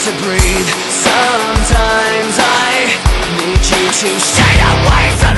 to breathe. Sometimes I need you to stay away from